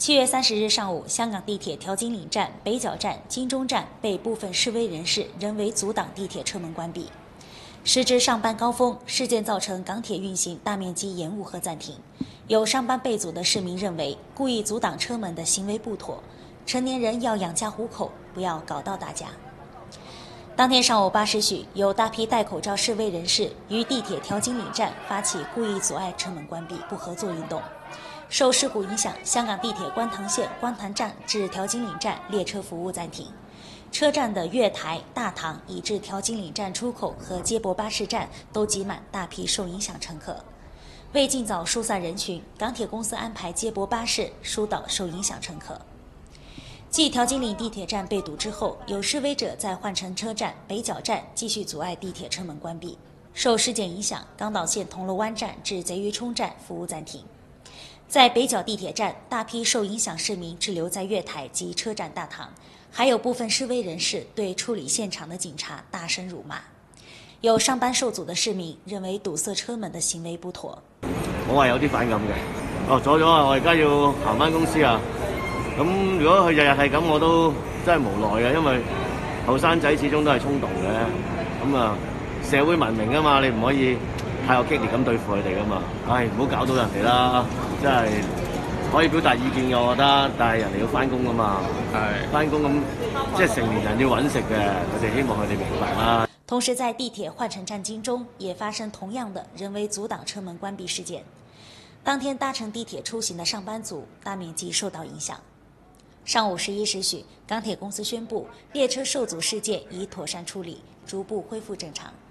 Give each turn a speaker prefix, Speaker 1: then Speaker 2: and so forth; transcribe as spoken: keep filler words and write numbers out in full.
Speaker 1: 七月三十日上午，香港地铁调景岭站、北角站、金钟站被部分示威人士人为阻挡地铁车门关闭。时值上班高峰，事件造成港铁运行大面积延误和暂停。有上班被阻的市民认为，故意阻挡车门的行为不妥，成年人要养家糊口，不要搞到大家。当天上午八时许，有大批戴口罩示威人士于地铁调景岭站发起故意阻碍车门关闭、不合作运动。受事故影响，香港地铁观塘线观塘站至调景岭站列车服务暂停，车站的月台、大堂以至调景岭站出口和接驳巴士站都挤满大批受影响乘客。为尽早疏散人群，港铁公司安排接驳巴士疏导受影响乘客。继调景岭地铁站被堵之后，有示威者在换乘车站北角站继续阻碍地铁车门关闭。受事件影响，港岛线铜锣湾站至贼鱼涌站服务暂停。在北角地铁站，大批受影响市民滞留在月台及车站大堂，还有部分示威人士对处理现场的警察大声辱罵。有上班受阻的市民認為堵塞車門的行為不妥。
Speaker 2: 我係有啲反感嘅。哦，阻咗啊！我而家要行翻公司啊。咁如果佢日日係咁，我都真係無奈嘅，因為後生仔始終都係衝動嘅。咁啊，社會文明啊嘛，你唔可以太過激烈咁對付佢哋噶嘛。唉，唔好搞到人哋啦，真係可以表達意見嘅，我覺得，但係人哋要翻工噶嘛。係翻工咁，即係成年人要揾食嘅，我哋希望佢哋明白啦。
Speaker 1: 同时，在地铁换乘站金钟也发生同样的人为阻挡车门关闭事件。当天搭乘地铁出行的上班族大面积受到影响。上午十一时许，港铁公司宣布列车受阻事件已妥善处理，逐步恢复正常。